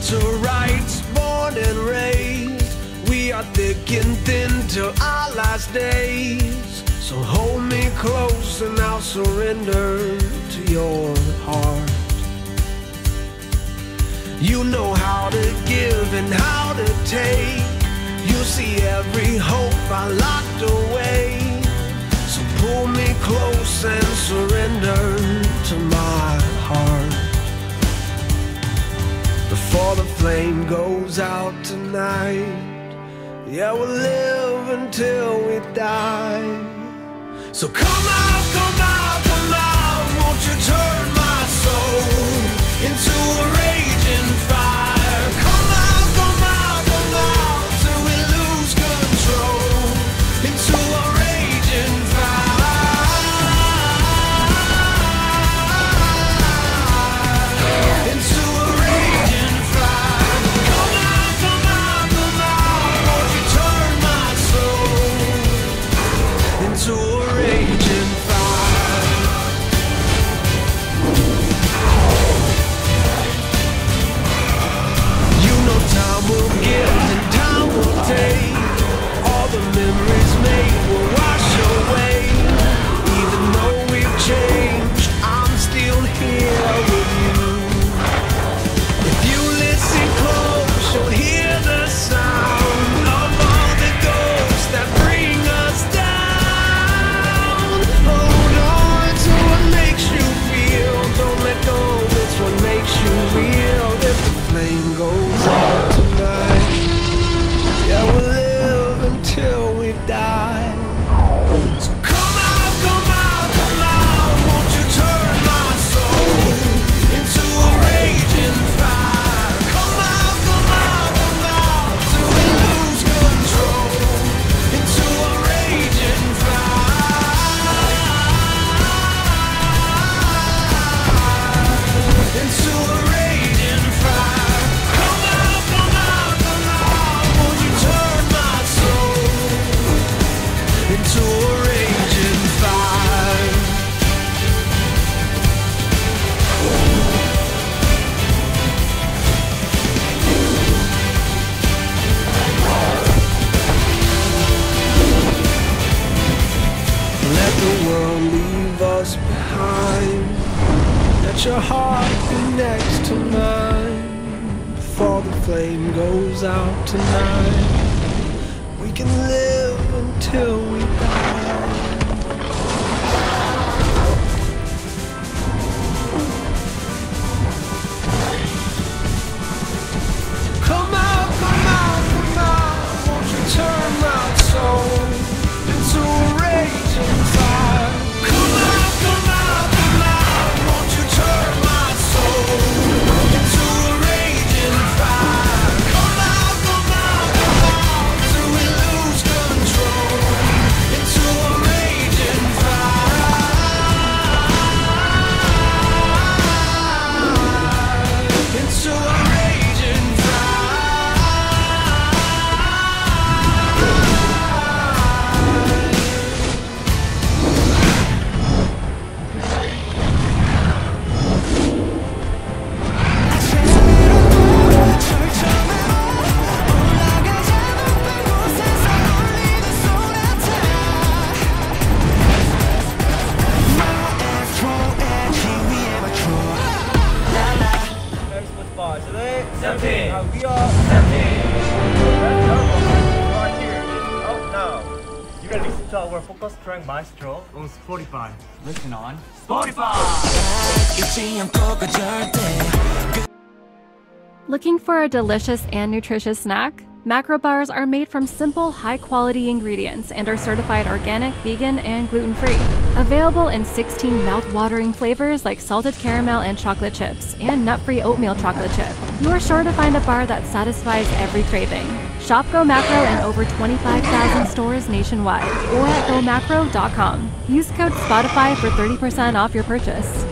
to rights, born and raised. We are thick and thin till our last days. So hold me close and I'll surrender to your heart. You know how to give and how to take. You see every hope I locked away. So pull me close and surrender to my heart. Before the flame goes out tonight, yeah, we'll live until we die. So come out, come out, come out. Won't you turn my soul into a raging fire? Come out, come out, come out till we lose control into a raging fire. Into a raging fire. Come out, come out, come out. Won't you turn my soul into a raging fire? You know time will give and time will take. All the memories made will wash away. Even though we've changed, I'm still here with you. If you listen close, you'll hear the sound of all the ghosts that bring us down. Hold on to what makes you feel. Don't let go, it's what makes you real. If the flame goes out tonight, yeah, we'll live until we die. So come out, come out, come out. Won't you turn my soul into a raging fire? Come out, come out, come out till we lose control into a raging fire. Into a raging fire. Come out, come out, come out. Won't you turn my soul into a raging fire? Let the world leave us behind. Let your heart be next to mine. Before the flame goes out tonight, we can live until we die. Come out, come out, come out. Won't you turn my soul into a raging fire? Come out, come out, come out. Won't you turn my soul into a raging fire? Come out, come out, come out till we lose control into a raging fire. Into a raging fire. Today, 17. We are 17. Right here. Oh no. You gotta listen to our focus track maestro on Spotify. Listen on Spotify. Looking for a delicious and nutritious snack? Macro bars are made from simple, high-quality ingredients and are certified organic, vegan, and gluten-free. Available in 16 mouth-watering flavors like salted caramel and chocolate chips, and nut-free oatmeal chocolate chip. You are sure to find a bar that satisfies every craving. Shop Go Macro in over 25,000 stores nationwide, or at gomacro.com. Use code Spotify for 30% off your purchase.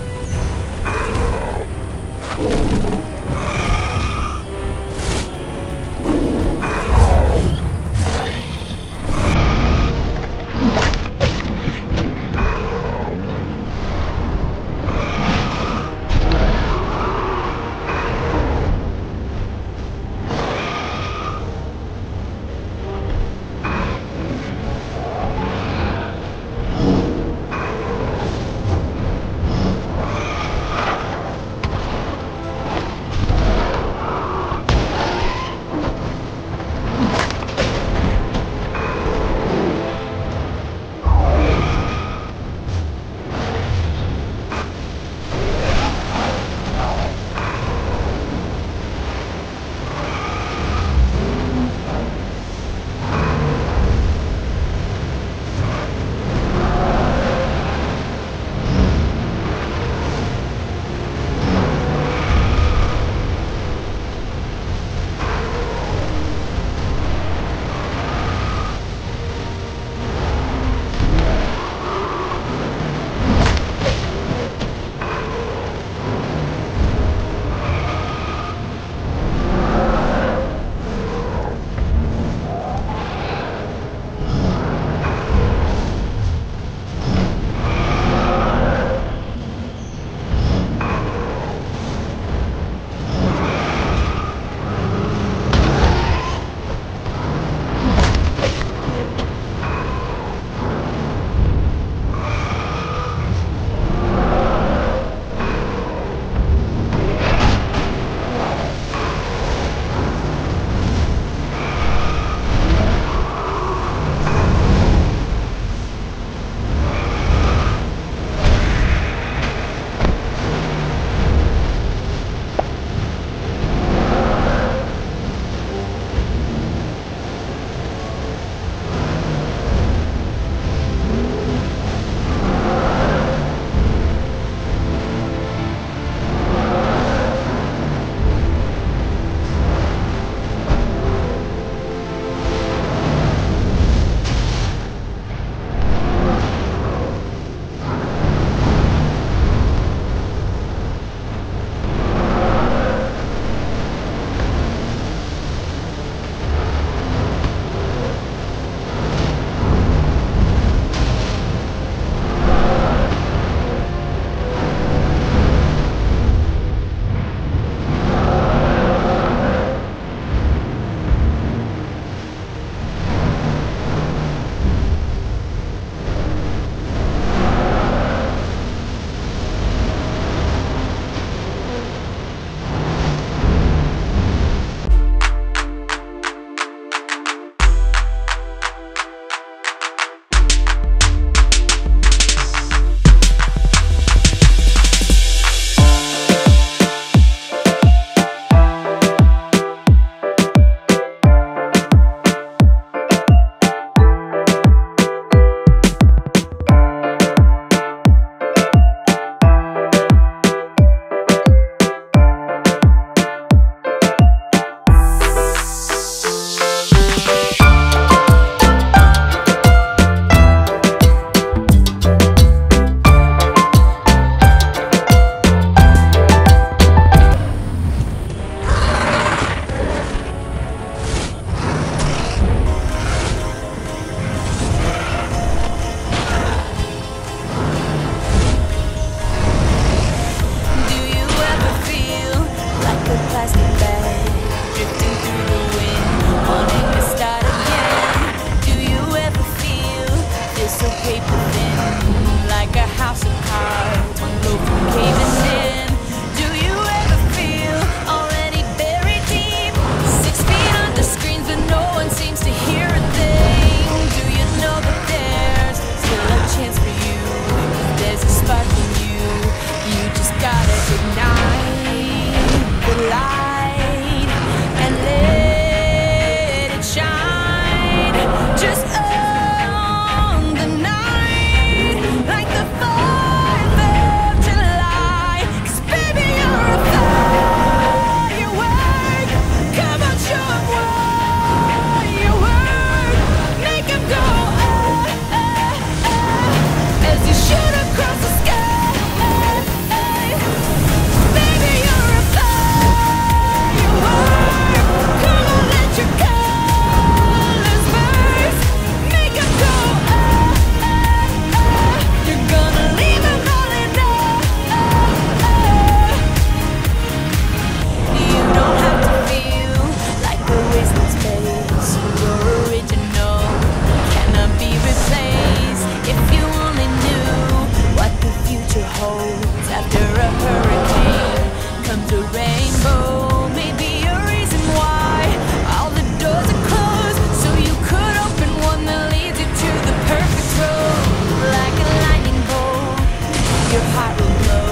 your heart will glow.